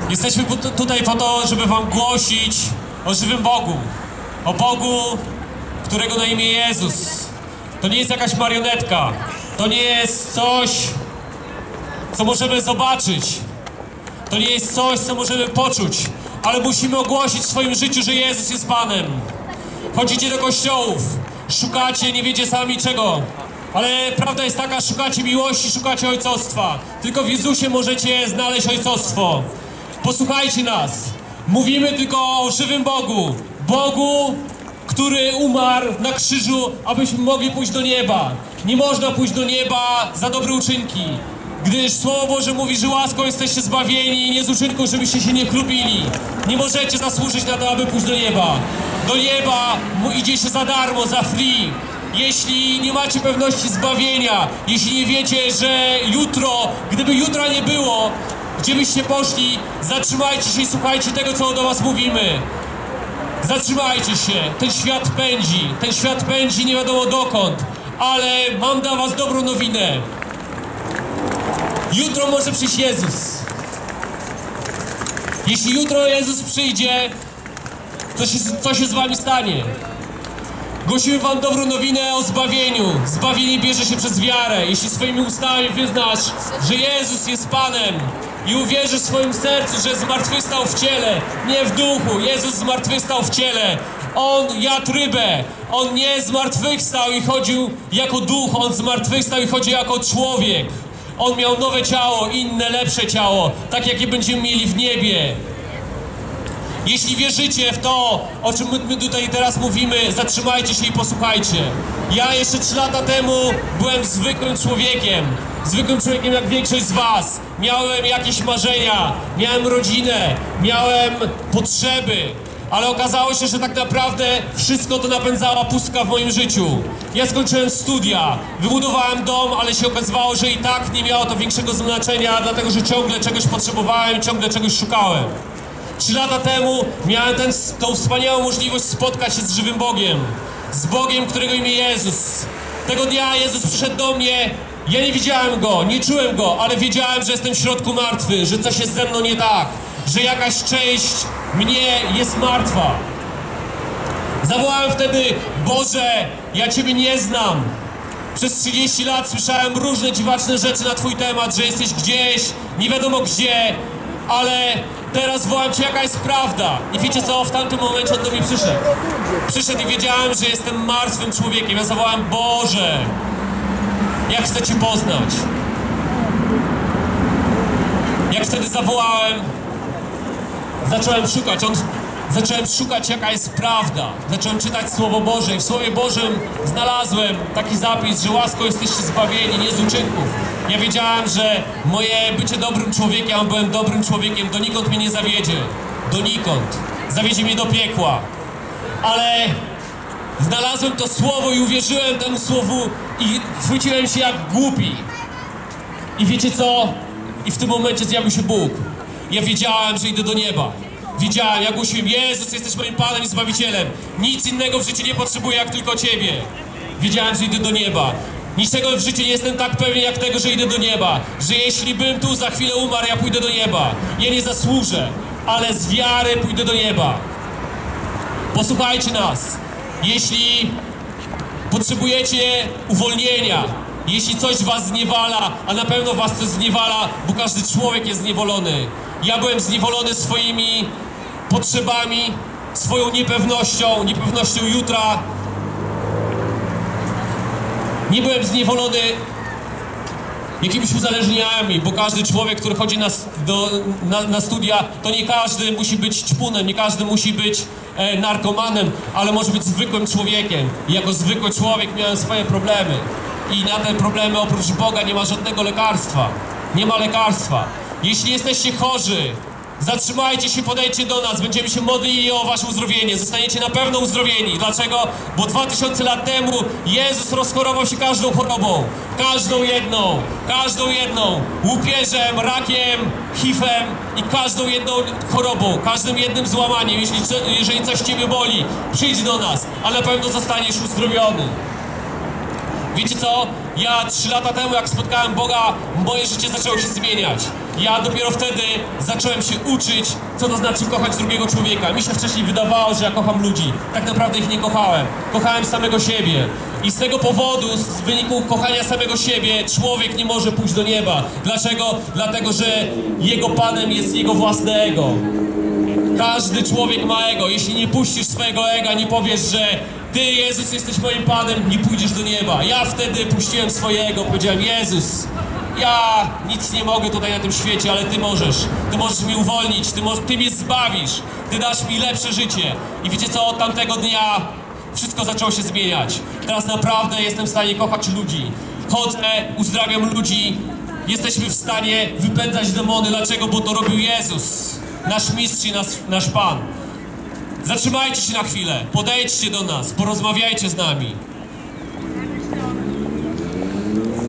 Jesteśmy tutaj po to, żeby wam głosić o żywym Bogu. O Bogu, którego na imię Jezus. To nie jest jakaś marionetka. To nie jest coś, co możemy zobaczyć. To nie jest coś, co możemy poczuć. Ale musimy ogłosić w swoim życiu, że Jezus jest Panem. Chodzicie do kościołów, szukacie, nie wiecie sami czego. Ale prawda jest taka, szukacie miłości, szukacie ojcostwa. Tylko w Jezusie możecie znaleźć ojcostwo. Posłuchajcie nas. Mówimy tylko o żywym Bogu. Bogu, który umarł na krzyżu, abyśmy mogli pójść do nieba. Nie można pójść do nieba za dobre uczynki. Gdyż Słowo Boże mówi, że łaską jesteście zbawieni, nie z uczynków, żebyście się nie chlubili. Nie możecie zasłużyć na to, aby pójść do nieba. Do nieba idzie się za darmo, za free. Jeśli nie macie pewności zbawienia, jeśli nie wiecie, że jutro, gdyby jutra nie było, gdzie byście poszli, zatrzymajcie się i słuchajcie tego, co do was mówimy. Zatrzymajcie się, ten świat pędzi nie wiadomo dokąd, ale mam dla was dobrą nowinę. Jutro może przyjść Jezus. Jeśli jutro Jezus przyjdzie, to co się z wami stanie? Głosimy wam dobrą nowinę o zbawieniu. Zbawienie bierze się przez wiarę. Jeśli swoimi ustami wyznasz, że Jezus jest Panem i uwierzysz w swoim sercu, że zmartwychwstał w ciele, nie w duchu. Jezus zmartwychwstał w ciele. On jadł rybę. On nie zmartwychwstał i chodził jako duch. On zmartwychwstał i chodził jako człowiek. On miał nowe ciało, inne, lepsze ciało, tak jakie będziemy mieli w niebie. Jeśli wierzycie w to, o czym my tutaj teraz mówimy, zatrzymajcie się i posłuchajcie. Ja jeszcze 3 lata temu byłem zwykłym człowiekiem jak większość z was. Miałem jakieś marzenia, miałem rodzinę, miałem potrzeby, ale okazało się, że tak naprawdę wszystko to napędzała pustka w moim życiu. Ja skończyłem studia, wybudowałem dom, ale się okazywało, że i tak nie miało to większego znaczenia, dlatego że ciągle czegoś potrzebowałem, ciągle czegoś szukałem. 3 lata temu miałem tą wspaniałą możliwość spotkać się z żywym Bogiem. Z Bogiem, którego imię Jezus. Tego dnia Jezus przyszedł do mnie. Ja nie widziałem Go, nie czułem Go, ale wiedziałem, że jestem w środku martwy, że coś jest ze mną nie tak, że jakaś część mnie jest martwa. Zawołałem wtedy: Boże, ja Ciebie nie znam. Przez 30 lat słyszałem różne dziwaczne rzeczy na Twój temat, że jesteś gdzieś, nie wiadomo gdzie, ale teraz wołam Cię, jaka jest prawda. I wiecie co? W tamtym momencie on do mnie przyszedł. Przyszedł i wiedziałem, że jestem martwym człowiekiem. Ja zawołałem: Boże, jak chcę Cię poznać. Jak wtedy zawołałem, zacząłem szukać, jaka jest prawda. Zacząłem czytać Słowo Boże i w Słowie Bożym znalazłem taki zapis, że łaską jesteście zbawieni, nie z uczynków. Ja wiedziałem, że moje bycie dobrym człowiekiem, a byłem dobrym człowiekiem, donikąd mnie nie zawiedzie. Donikąd. Zawiedzie mnie do piekła. Ale znalazłem to Słowo i uwierzyłem temu Słowu i chwyciłem się jak głupi. I wiecie co? I w tym momencie zjawił się Bóg. Ja wiedziałem, że idę do nieba. Wiedziałem, ja głosiłem: Jezus, jesteś moim Panem i Zbawicielem. Nic innego w życiu nie potrzebuję, jak tylko Ciebie. Wiedziałem, że idę do nieba. Niczego w życiu nie jestem tak pewien jak tego, że idę do nieba. Że jeśli bym tu za chwilę umarł, ja pójdę do nieba. Ja nie zasłużę, ale z wiary pójdę do nieba. Posłuchajcie nas. Jeśli potrzebujecie uwolnienia, jeśli coś was zniewala, a na pewno was coś zniewala, bo każdy człowiek jest zniewolony. Ja byłem zniewolony swoimi potrzebami, swoją niepewnością jutra. Nie byłem zniewolony jakimiś uzależnieniami, bo każdy człowiek, który chodzi na studia, to nie każdy musi być ćpunem, nie każdy musi być narkomanem, ale może być zwykłym człowiekiem. I jako zwykły człowiek miałem swoje problemy. I na te problemy oprócz Boga nie ma żadnego lekarstwa. Nie ma lekarstwa. Jeśli jesteście chorzy, zatrzymajcie się, podejdźcie do nas, będziemy się modlili o wasze uzdrowienie. Zostaniecie na pewno uzdrowieni. Dlaczego? Bo 2000 lat temu Jezus rozchorował się każdą chorobą. Każdą jedną. Łupieżem, rakiem, HIV-em i każdą jedną chorobą, każdym jednym złamaniem. Jeżeli coś Ciebie boli, przyjdź do nas, a na pewno zostaniesz uzdrowiony. Wiecie co? Ja 3 lata temu, jak spotkałem Boga, moje życie zaczęło się zmieniać. Ja dopiero wtedy zacząłem się uczyć, co to znaczy kochać drugiego człowieka. Mi się wcześniej wydawało, że ja kocham ludzi. Tak naprawdę ich nie kochałem. Kochałem samego siebie. I z tego powodu, z wyniku kochania samego siebie, człowiek nie może pójść do nieba. Dlaczego? Dlatego, że jego panem jest jego własne ego. Każdy człowiek ma ego. Jeśli nie puścisz swojego ega, nie powiesz, że Ty, Jezus, jesteś moim Panem, nie pójdziesz do nieba. Ja wtedy puściłem swojego, powiedziałem: Jezus, ja nic nie mogę tutaj na tym świecie, ale Ty możesz. Ty możesz mnie uwolnić, Ty mnie zbawisz. Ty dasz mi lepsze życie. I wiecie co? Od tamtego dnia wszystko zaczęło się zmieniać. Teraz naprawdę jestem w stanie kochać ludzi. Chodzę, uzdrawiam ludzi. Jesteśmy w stanie wypędzać demony. Dlaczego? Bo to robił Jezus. Nasz mistrz i nasz Pan. Zatrzymajcie się na chwilę, podejdźcie do nas, porozmawiajcie z nami.